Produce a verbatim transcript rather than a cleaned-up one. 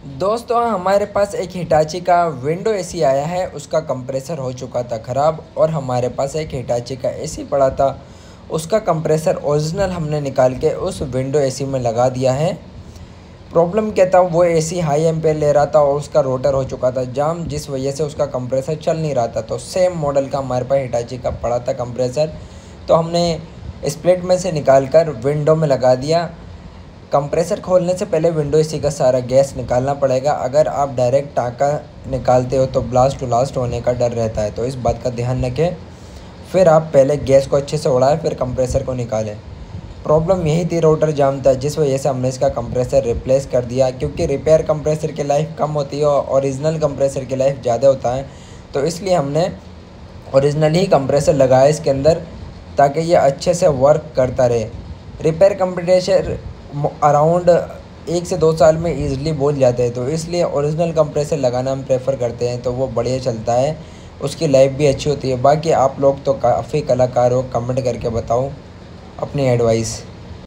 दोस्तों हमारे पास एक हिटाची का विंडो एसी आया है। उसका कंप्रेसर हो चुका था ख़राब और हमारे पास एक हिटाची का एसी पड़ा था। उसका कंप्रेसर ओरिजिनल हमने निकाल के उस विंडो एसी में लगा दिया है। प्रॉब्लम क्या था, वो एसी हाई एम्पेयर ले रहा था और उसका रोटर हो चुका था जाम, जिस वजह से उसका कंप्रेसर चल नहीं रहा था। तो सेम मॉडल का हमारे पास हिटाची का पड़ा था कंप्रेसर, तो हमने स्प्लिट में से निकाल कर विंडो में लगा दिया। कंप्रेसर खोलने से पहले विंडो एसी का सारा गैस निकालना पड़ेगा। अगर आप डायरेक्ट टाँका निकालते हो तो ब्लास्ट ब्लास्ट होने का डर रहता है, तो इस बात का ध्यान रखें। फिर आप पहले गैस को अच्छे से उड़ाएं, फिर कंप्रेसर को निकालें। प्रॉब्लम यही थी, रोटर जाम था, जिस वजह से हमने इसका कंप्रेसर रिप्लेस कर दिया। क्योंकि रिपेयर कंप्रेसर की लाइफ कम होती है और ओरिजिनल कंप्रेसर की लाइफ ज़्यादा होता है, तो इसलिए हमने ओरिजिनल ही कंप्रेसर लगाया इसके अंदर, ताकि ये अच्छे से वर्क करता रहे। रिपेयर कंप्रेसर अराउंड एक से दो साल में ईज़िली बोल जाते हैं, तो इसलिए ओरिजिनल कंप्रेसर लगाना हम प्रेफर करते हैं, तो वो बढ़िया चलता है, उसकी लाइफ भी अच्छी होती है। बाकी आप लोग तो काफ़ी कलाकार हो, कमेंट करके बताओ अपनी एडवाइस।